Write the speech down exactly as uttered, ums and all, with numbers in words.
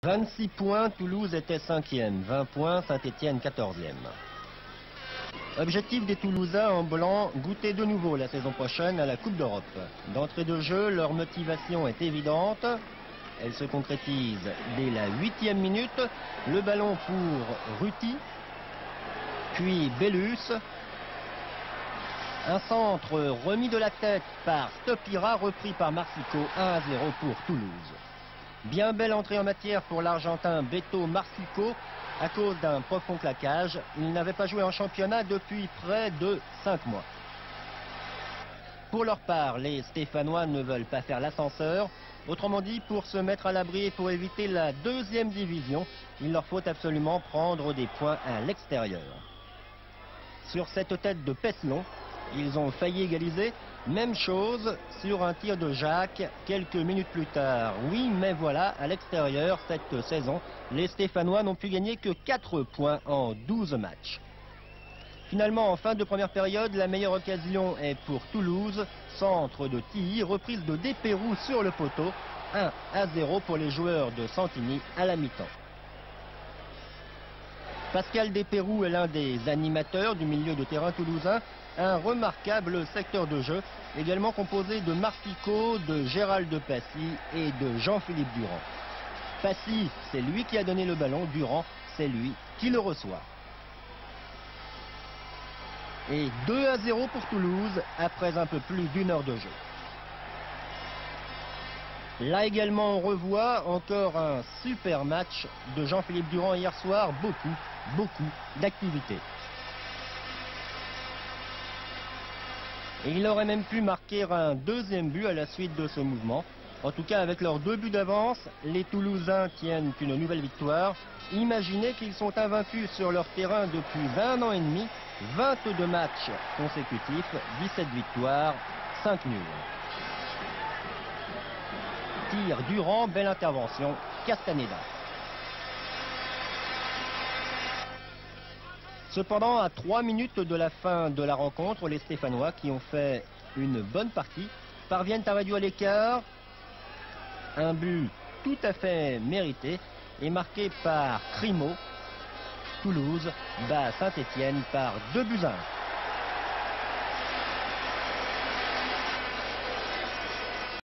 vingt-six points, Toulouse était cinquième, vingt points, Saint-Étienne quatorzième. Objectif des Toulousains en blanc, goûter de nouveau la saison prochaine à la Coupe d'Europe. D'entrée de jeu, leur motivation est évidente. Elle se concrétise dès la huitième minute. Le ballon pour Ruti, puis Bellus. Un centre remis de la tête par Stopira, repris par Marsico, un à zéro pour Toulouse. Bien belle entrée en matière pour l'Argentin Beto Marsico. À cause d'un profond claquage, il n'avait pas joué en championnat depuis près de cinq mois. Pour leur part, les Stéphanois ne veulent pas faire l'ascenseur. Autrement dit, pour se mettre à l'abri et pour éviter la deuxième division, il leur faut absolument prendre des points à l'extérieur. Sur cette tête de Pesselon, ils ont failli égaliser. Même chose sur un tir de Jacques quelques minutes plus tard. Oui, mais voilà, à l'extérieur, cette saison, les Stéphanois n'ont pu gagner que quatre points en douze matchs. Finalement, en fin de première période, la meilleure occasion est pour Toulouse. Centre de Tilly, reprise de Desperoux sur le poteau. un à zéro pour les joueurs de Santini à la mi-temps. Pascal Desperoux est l'un des animateurs du milieu de terrain toulousain. Un remarquable secteur de jeu, également composé de Marsico, de Gérald de Passy et de Jean-Philippe Durand. Passy, c'est lui qui a donné le ballon, Durand, c'est lui qui le reçoit. Et deux à zéro pour Toulouse après un peu plus d'une heure de jeu. Là également on revoit encore un super match de Jean-Philippe Durand hier soir, beaucoup, beaucoup d'activité. Et il aurait même pu marquer un deuxième but à la suite de ce mouvement. En tout cas, avec leurs deux buts d'avance, les Toulousains tiennent une nouvelle victoire. Imaginez qu'ils sont invaincus sur leur terrain depuis un an et demi, vingt-deux matchs consécutifs, dix-sept victoires, cinq nuls. Tir Durand, belle intervention, Castaneda. Cependant, à trois minutes de la fin de la rencontre, les Stéphanois, qui ont fait une bonne partie, parviennent à réduire l'écart. Un but tout à fait mérité et marqué par Crimo. Toulouse bat Saint-Étienne par deux buts à un.